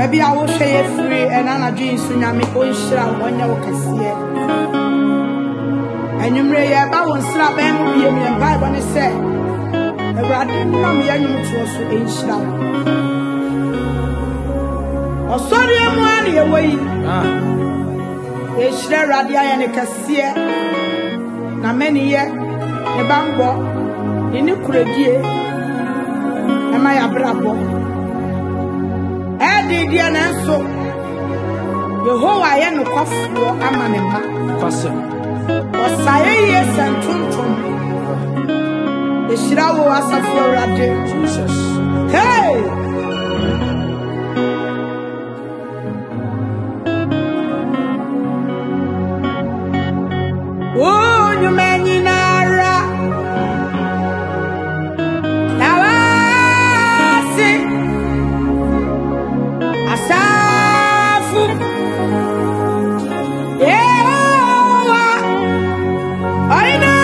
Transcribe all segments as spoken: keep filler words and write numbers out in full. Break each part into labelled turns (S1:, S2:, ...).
S1: Maybe I will share free and I'm doing tsunami on shroud when you can see it. And you may have one slap and be in the Bible and say, the rather no me and you to us in shroud. Or sorry, I'm money away. It's the radia and a cassia. Now many year, the bambo in the credit. Am I a bravo? Eddie, dear Nanso, the whole I am no coffee or amanema. Cossim. Or Saye, yes, and Tuntum. The Shirawo was a Florida. Jesus. Hey! Oh, you man in Ara. Now I see. Asafu, Yehowa, oine,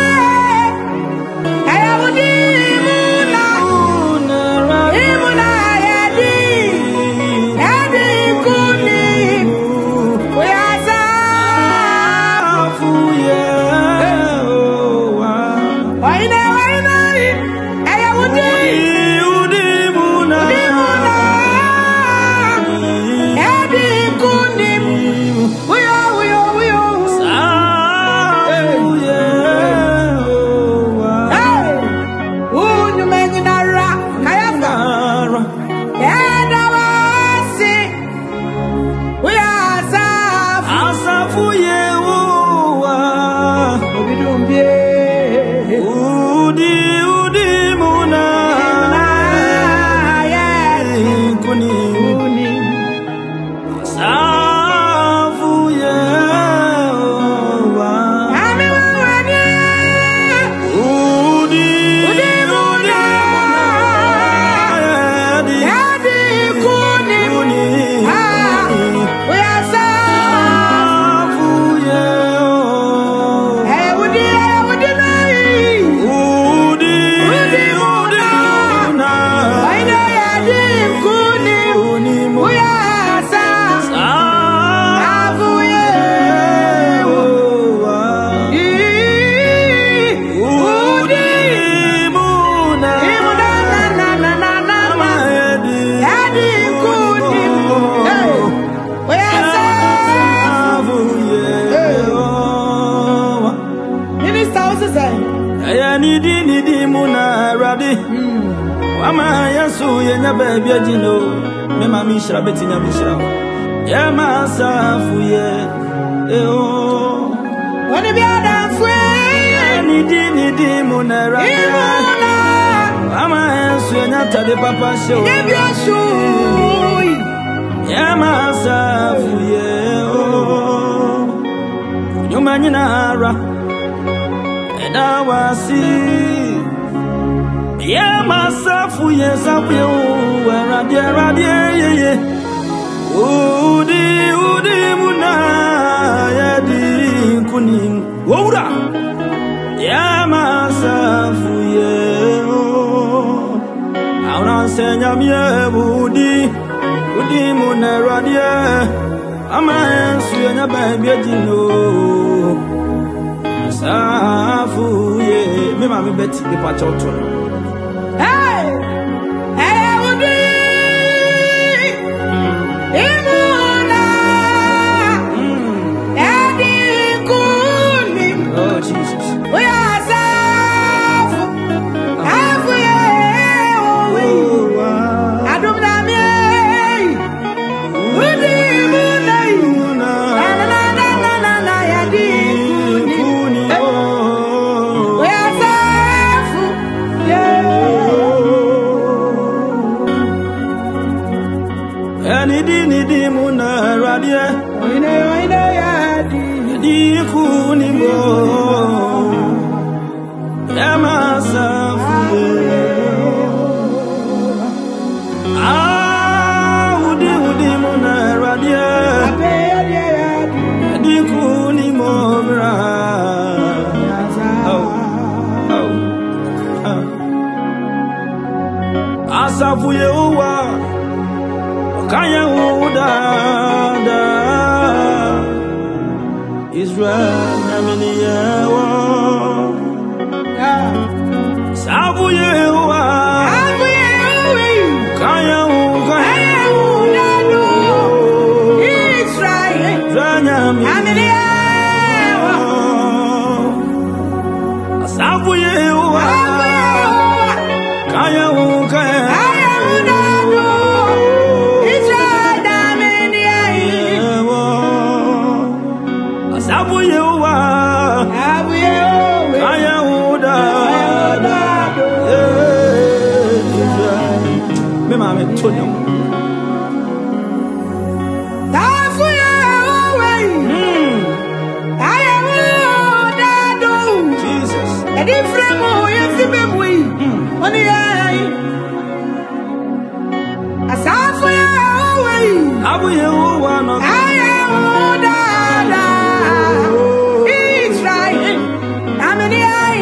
S1: ayawudi imuna, imuna yadi, yadi kuni, uyasafu Yehowa, oine, oine, ayawudi imuna.
S2: Mama yasu yenya baby ajino me mami shira betinya bishira ya masafu ye eh oh
S1: Oni bi adafwe
S2: ni di ni di munara mama yasu yenya tade papa show
S1: ye bi asu
S2: ya masafu ye oh nyuma nyina ra eda wasi yeah, myself, yes, I will. Where I dare, I dare, yeah, yeah. Udi, Udi, Muna, Yadi, Kunim, Wora. Yeah, myself, yeah. I want to say, I'm yeah, Udi, Udi, Muna, Radia. I'm a answer, and a baby, you know. Safu, yeah. Me, my Betty, the patch.
S1: Hey, hey, Udi, Imuna, Edi Kuni.
S2: Oh Jesus,
S1: we are safu, safu ye, adum dami, Udi Imuna, na na na na na na Edi Kuni. We are safu, yeah.
S2: Nidi nidi muna radia,
S1: Oine oine yadi,
S2: di kuni mo, yamasafu. Ah, udi udi muna radia,
S1: abe yadi yadi,
S2: di kuni mo bra. Oh, oh, oh. Asafu Yehowa. Kaya uda da Israel namini yewa Sabu yewa Kaya uda Israel namini yewa Sabu yewa Kaya uda Tonyo Tafuya away I am dado Jesus a different more if you be we on the eye Asafuya away Abuya one of I am dada Israel I'm in the eye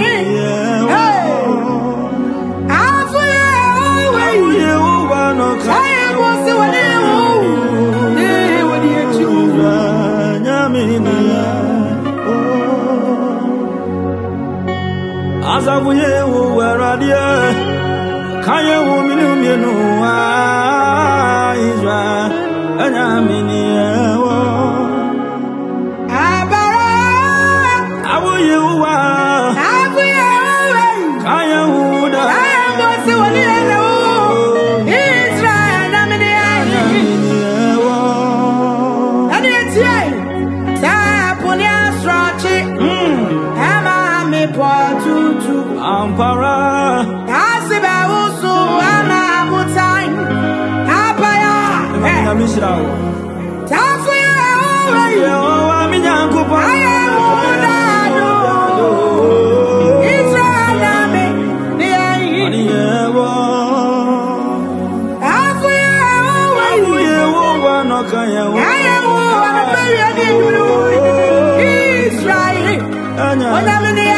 S2: Afuya away I was the one who would you children, Yamina. As I will wear a dear, Kaya woman, you know, Israel, and Yamina. How will you? How will you? Kaya would I was the one who Ampara Asiba usu ana mutai Apaya Misrao Tafuya Yo Aminyankupa Ayamudado Israel Name Niyewo Tafuya Abuyewo Wanokaya Ayawo Anabeya Nidulu Israel Onamini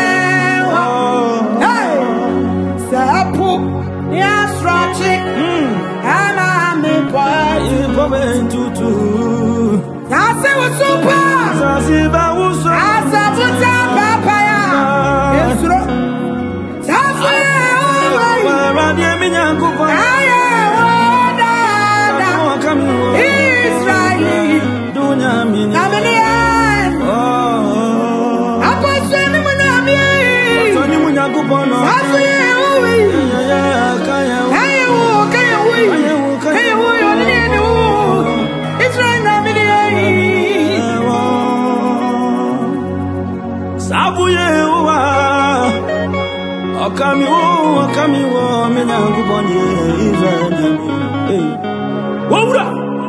S2: Tutu Nasi usupa Sasiba usu Asabuta papaya Esro Tafuya Waradi eminyankupa Aya wadada Israeli Dunya mini Naminian Aposeni munami Aposeni munyankupa Tafuya uwi Kaya uwi Kaya uwi Kaya uwi Kaya uwi Sabuyewa Okamiwo Okamiwo Mena Gubonye Israel Eh Wura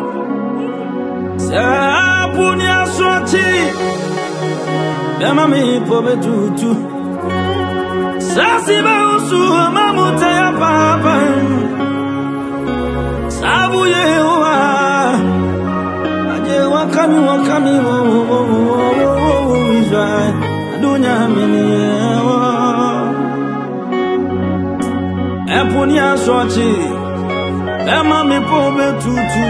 S2: Sabuni aswati Dema mi pobe tutu Sasiba usu Mamuta ya papa Sabuyewa Aje wakamiwo Wakamiwo Israel Dunya miniyewa Epuni aswati Ema mi pobe tutu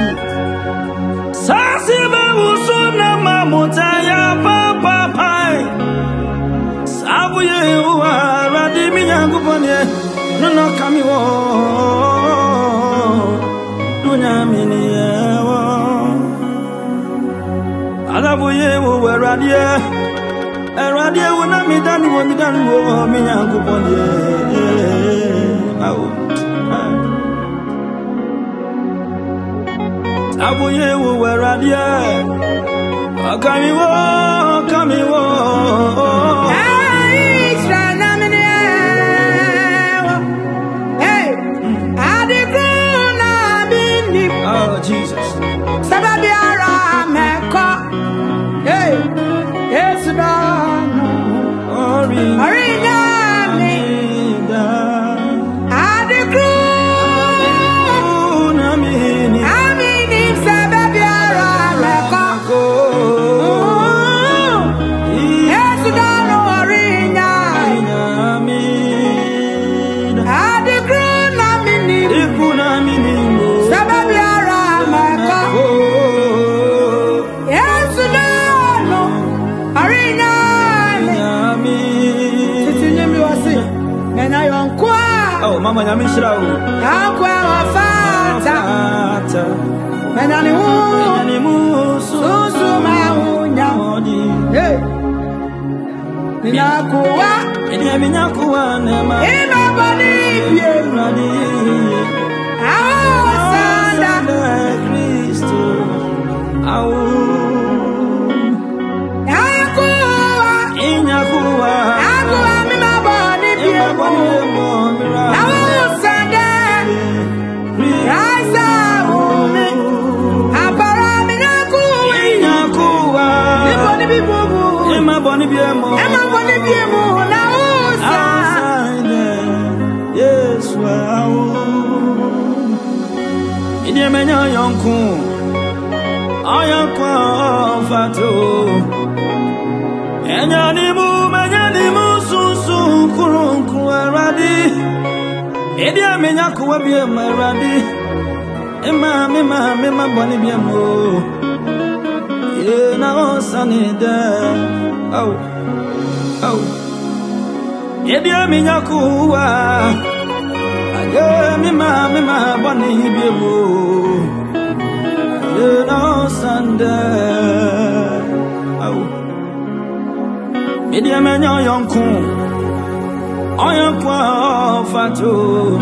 S2: Sasibe usuna mamuta ya papa pai Sabuye uwa Radimi yangu ponye Nuno kamiwo Dunya miniyewa Adabuye uwa radie Eradia wona mi danu wo mi danu wo mi nyanko bonye awo Abuye wo eradia akami wo akami wo Israel na mene hey adiguna bindi oh Jesus sababi ara meko hey yes no Arina me Adikru Namini Amini Sababiara Leko Yes, no, Oh, Mama Yamishra.
S1: Aqua Fata. Menani Wu. Menani Mu. Susu Maunya. Hey. Minakuwa. Minakuwa nema. Ima bani biemradi. Awo sanda Kristo. Awo. Akuwa. Inyakuwa. Akuwa mima bani biemo. Awo sanda. Raisa umi. Apara minakuwa. Inyakuwa. Iboni bibubu. Ima bani biemo. Ima bani biemo. Na usa. Yes, wow. Idi menya yonku. Ayakwa fato. Enyani mu menyani mu susu kurunku aradi. Idi menya kuwa bie maradi. Ema mema mema boni bie mo. Ye na osani de. Au. Au. Idi menya kuwa. Aye mema mema boni bie mo. Ye na osande. Au. Idi menya yonku. Ayankwa fato.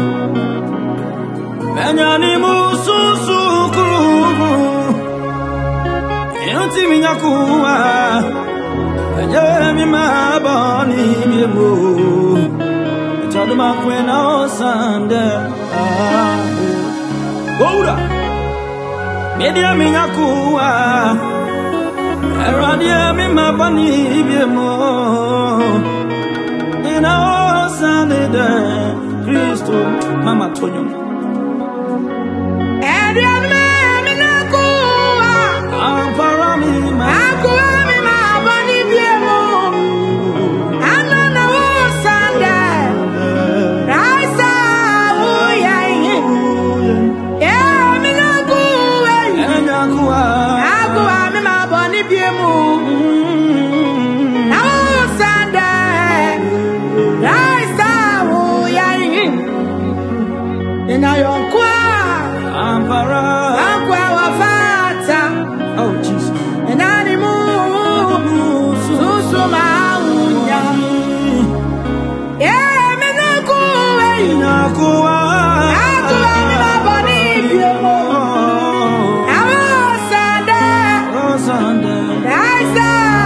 S1: Menyani mususu kuru. Yonti minyakuwa. Aye mema boni bie mo. Chaduma kwena osande. Goura. Media minyakuwa. Eradia mima bani biemo. Ina osande de Kristo. Mama Tonyo. Edia minyakuwa. Ampara mima. Akuwa mima bani biemo. Anana osande. Raisa uya. Yeah, minyakuwa. Minyakuwa. Akuwa mima bani biemo. Osande. Raisa uya. Ina yonkwa. Ampara. Akwa wafata. Oh Jesus. Enani mu. Susu maunya. Yeah, minakuwa. Minakuwa. Akuwa mima bani biemo. Osande. Osande. Raisa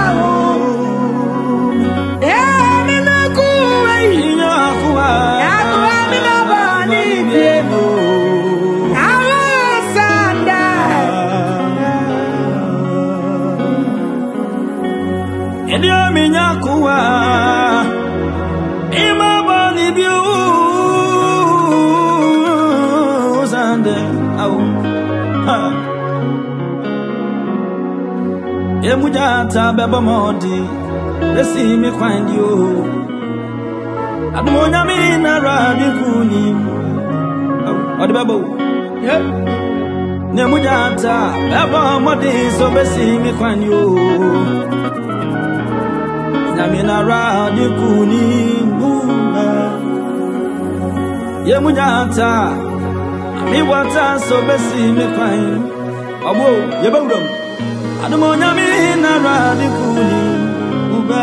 S1: uya. Yeah, minakuwa. Minakuwa. Akuwa mima bani biemo. Edia minyakuwa. Ima bani biu. Sande. Au. Ha. Emujata beba modi. Lesi mi kwandi o. Adumonya mina radi kuni. Au. Odi bebo. Yep. Nemujata beba modi so besi mi kwandi o. Namina radi kuni muna. Ye munyata. Mi wata so besi mi kwani. Abo ye bawdom. Adumo nyamina radi kuni muna.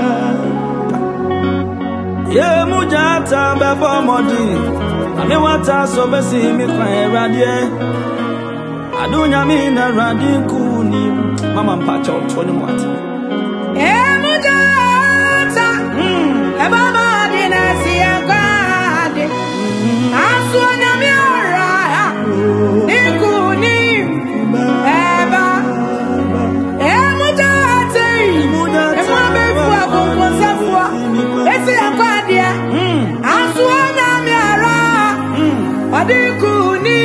S1: Ye munyata bebo modi. Mi wata so besi mi kwani radie. Adu nyamina radi kuni. Mama mpacha otoni mwata. Eh mujata. Mm. Eba madina siya kwade. Aswa na miara. Nikuni. Eba. Eh mujata. Ema befua kukonsa. Esi ya kwade. Aswa na miara. Adikuni.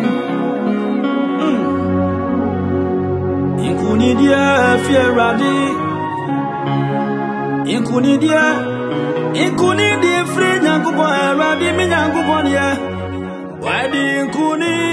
S1: Inkuni dia fieradi. Inkuni dia. Inkuni dia free nyangubo eradi mi nyangubo dia. Wadi inkuni.